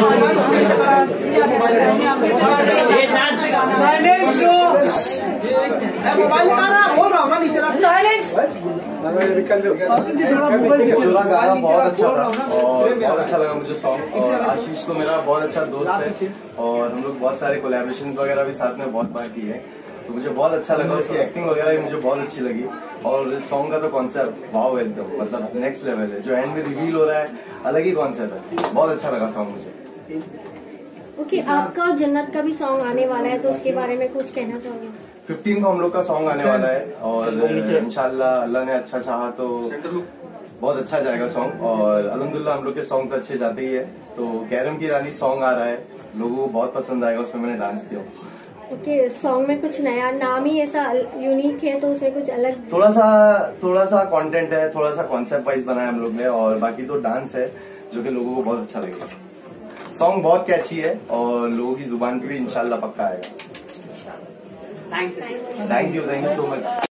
गाना बहुत अच्छा था और बहुत अच्छा लगा मुझे सॉन्ग। और आशीष तो मेरा बहुत अच्छा दोस्त है और हम लोग बहुत सारे कोलैबोरेशन वगैरह भी साथ में बहुत बार किए हैं, तो मुझे बहुत अच्छा लगा। उसकी एक्टिंग वगैरह भी मुझे बहुत अच्छी लगी और सॉन्ग का तो कॉन्सेप्ट वाव एकदम मतलब नेक्स्ट लेवल है। जो एंड में रिवील हो रहा है अलग ही कॉन्सेप्ट है, बहुत अच्छा लगा सॉन्ग मुझे। ओके, आपका जन्नत का भी सॉन्ग आने वाला है तो उसके बारे में कुछ कहना चाहोगे? 15 को हम लोग का सॉन्ग आने वाला है और इंशाल्लाह अल्लाह ने अच्छा चाहा तो बहुत अच्छा जाएगा सॉन्ग। और अल्हम्दुलिल्लाह हम लोग के सॉन्ग तो अच्छे जाते ही है। तो कैरम की रानी सॉन्ग आ रहा है, लोगों को बहुत पसंद आएगा, उसमें मैंने डांस किया। ओके, सॉन्ग में कुछ नया, नाम ही ऐसा यूनिक है तो उसमें कुछ अलग थोड़ा सा कंटेंट है, थोड़ा सा कॉन्सेप्ट वाइज बनाया हम लोग ने और बाकी तो डांस है जो कि लोगों को बहुत अच्छा लगेगा। सॉन्ग बहुत कैची है और लोगों की जुबान पे भी इंशाल्लाह पक्का आएगा। Thank you so much.